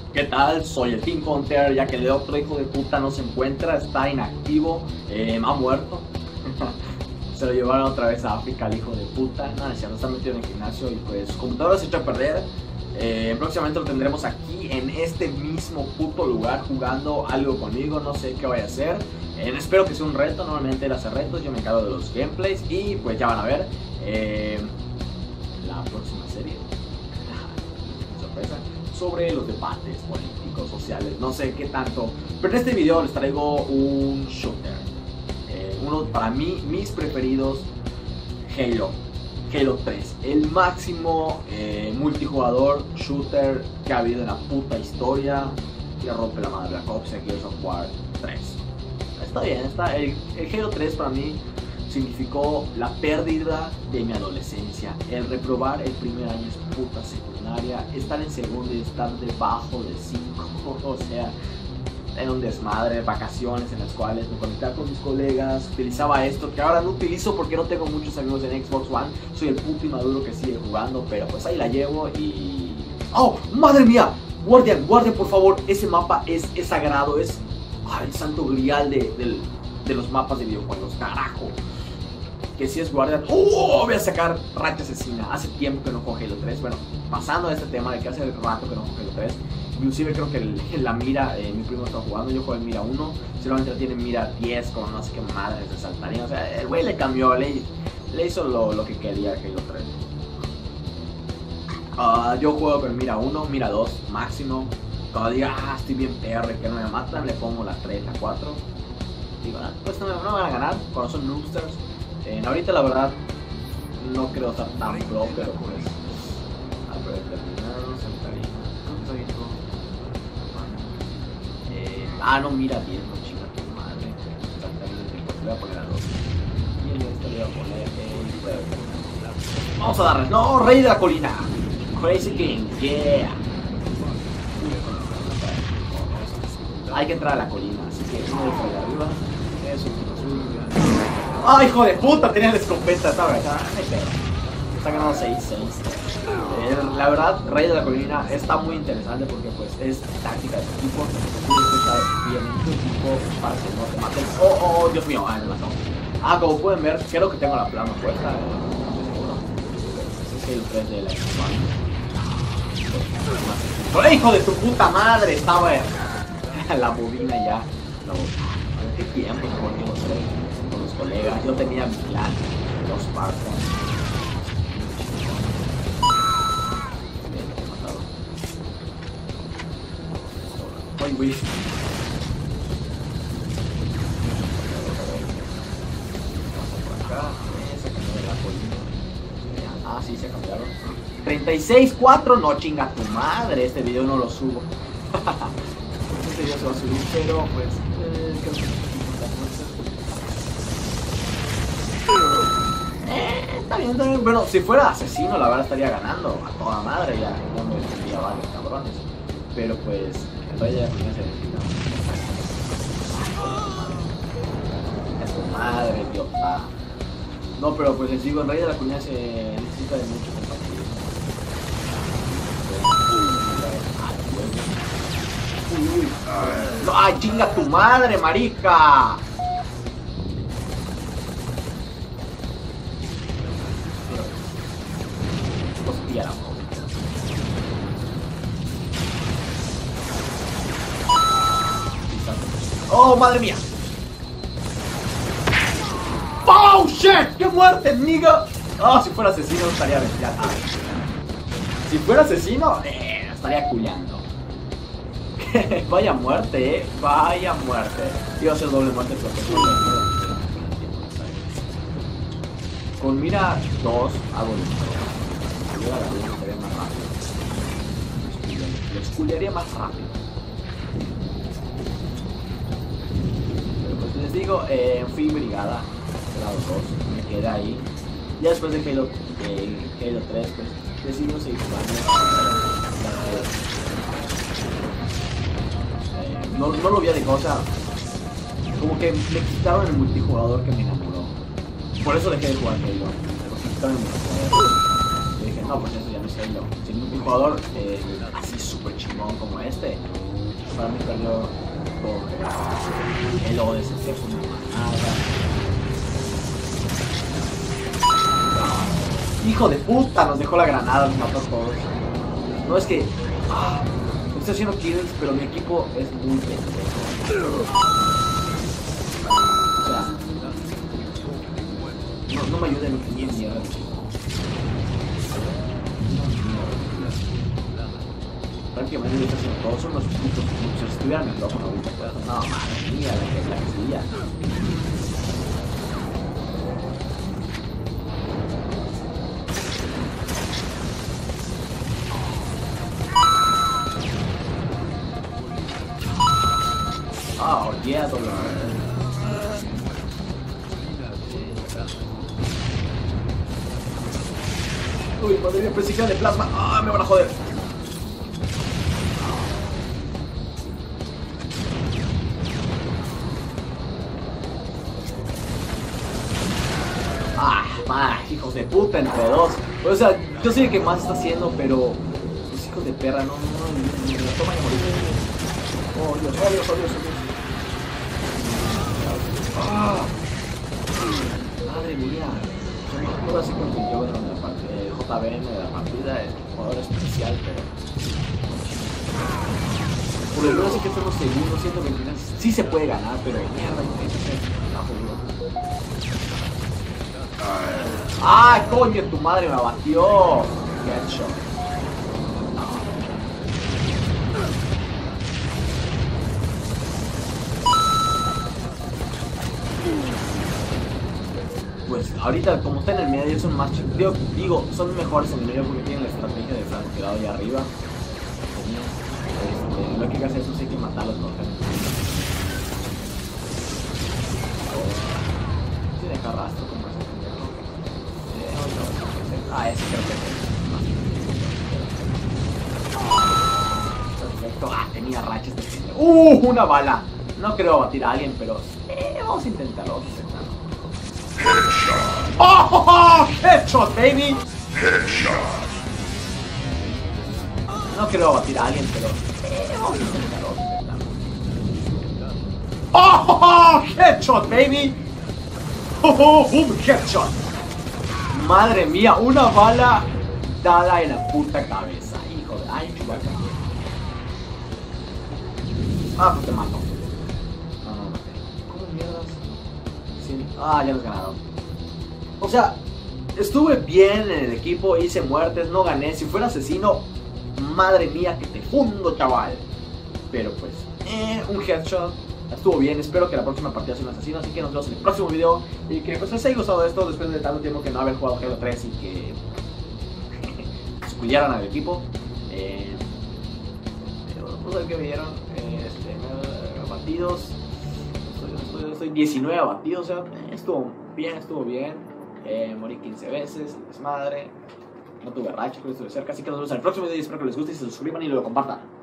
¿Qué tal? Soy el Team Hunter, ya que el otro hijo de puta no se encuentra, está inactivo, ha muerto. Se lo llevaron otra vez a África al hijo de puta. Nada, se está metido en el gimnasio y pues su computadora se echó a perder. Próximamente lo tendremos aquí en este mismo puto lugar jugando algo conmigo, no sé qué vaya a hacer. Espero que sea un reto, normalmente él hace retos, yo me encargo de los gameplays y pues ya van a ver la próxima serie. Sorpresa. Sobre los debates políticos, sociales, no sé qué tanto. Pero en este video les traigo un shooter. Uno para mí, mis preferidos, Halo 3. El máximo multijugador shooter que ha habido en la puta historia. Que rompe la madre Black Ops y Gears of War 3. Está bien, el Halo 3 para mí significó la pérdida de mi adolescencia, el reprobar el primer año de puta secundaria, estar en segundo y estar debajo de 5, o sea, en un desmadre, vacaciones en las cuales me conectaba con mis colegas, utilizaba esto que ahora no utilizo porque no tengo muchos amigos en Xbox One, soy el puto inmaduro que sigue jugando, pero pues ahí la llevo y... ¡Oh, madre mía! Guardian, por favor, ese mapa es sagrado, es el santo grial de los mapas de videojuegos, carajo. Que si es Guardian, voy a sacar Racha Asesina. Hace tiempo que no juego Halo 3. Bueno, pasando a este tema de que hace rato que no juego Halo 3. Inclusive creo que la mira, mi primo está jugando, yo juego en mira 1. Seguramente tiene mira 10 con no sé qué madres de saltarín. O sea, el güey le cambió, le hizo lo que quería Halo 3. Yo juego con mira 1, mira 2 máximo. Cuando diga, estoy bien PR, que no me matan, le pongo la 3, la 4. Digo, pues no me van a ganar cuando son noobsters. Ahorita la verdad no creo estar tan pro, pero pues determinado, saltarina, no mira 10, no chinga tu madre. Saltarina, pues le voy a poner a 2. Y en este le voy a poner vamos a darles, no, Rey de la Colina, Crazy King, yeah. Hay que entrar a la colina, así que uno de arriba, eso es azul. ¡Ay, hijo de puta! Tenía la escopeta, estaba acá. Está ganando 6-6. La verdad, Rey de la Colina está muy interesante porque pues es táctica de equipo. Tienes que estar bien en tu equipo para que no te maten. ¡Oh, Dios mío! Me mató. Como pueden ver, creo que tengo la plama puesta. Es el 3 de la Xbox. ¡Pero hijo de tu puta madre! Estaba la bobina ya. No. ¿Qué tiempo se volvió con los colegas? Yo tenía mi clan, los Spartans. Ay, güey. Sí, se cambiaron. 36-4, no chinga tu madre. Este video no lo subo. Este video se va a subir, pero pues está bien. Bueno, si fuera asesino, la verdad estaría ganando a toda madre. Ya me defendía varios cabrones. Pero pues, el Rey de la Colina se necesita. Es tu madre, idiota. No, pero pues les digo, el Rey de la Colina se necesita de mucho compañerismo. ¡Ay, chinga tu madre, marica! Hostia, la ¡oh, madre mía! ¡Oh, shit! ¡Qué muerte, nigga! Si fuera asesino estaría bestial. Si fuera asesino, estaría culiando. Vaya muerte, vaya muerte. Iba a ser doble muerte, pero con mira 2 hago esto. Yo la verdad sería más rápido. Lo esculearía más rápido. Pero pues les digo, fui brigada, grado 2, me quedé ahí. Ya después de Halo 3, pues decidimos seguir jugando. No lo vi de cosa. Como que me quitaron el multijugador que me enamoró. Por eso dejé de jugar Halo. Me quitaron el multijugador. Y dije, no, pues eso ya no es Halo. Si un jugador así súper chingón como este, para mí perdió todo. Halo es una manada. Hijo de puta, nos dejó la granada, nos mató a todos. No es que estoy haciendo kills, pero mi equipo es muy pendejo. O sea, no me ayuden ni en mierda. Prácticamente lo está haciendo todo, son los putos. Si estuviera en el micrófono ahorita, pues, no, madre mía, la que sería. Oh, yeah, dolor. Uy, madre mía, precisión de plasma. Ah, me van a joder. Hijos de puta entre dos. O sea, yo sé que más está haciendo, pero los hijos de perra no la toman de morir. Oh Dios, oh Dios, oh Dios, oh Dios. Madre mía. Yo así como que yo en la partida, JBM de la partida, es un jugador especial, pero por el menos sí que estamos segundos, siento que sí se puede ganar, pero mierda, está jodido. ¡Ah, coño! Tu madre me abatió. Headshot. Pues ahorita, como está en el medio, son más chicos. Digo, son mejores en el medio porque tienen la estrategia de francotirador ahí arriba. Lo que hay que hacer es hay que matarlos con sí, deja rastro. Ese creo que es. Perfecto. Tenía rachas de gente. Una bala. No creo batir a alguien, pero vamos a intentarlo. ¡Oh! ¡Headshot, baby! Headshot. No creo batir a alguien, pero vamos a intentarlo. ¡Oh! ¡Headshot, baby! ¡Oh! ¡Headshot! Madre mía, una bala dada en la puta cabeza. Hijo de... Ay, chubaca. Pues te mato. No. ¿Cómo mierdas? Sí. Ya nos ganaron. O sea, estuve bien en el equipo, hice muertes, no gané. Si fuera asesino, madre mía que te fundo, chaval. Pero pues, un headshot. Estuvo bien, espero que la próxima partida sea un asesino, así que nos vemos en el próximo video. Y que pues les haya gustado esto después de tanto tiempo que no haber jugado Halo 3 y que escullaran al equipo. No sé qué me dieron, abatidos. Estoy 19 abatidos, o sea, estuvo bien. Morí 15 veces, desmadre. No tuve racha, pero estuve cerca, así que nos vemos en el próximo video y espero que les guste y se suscriban y lo compartan.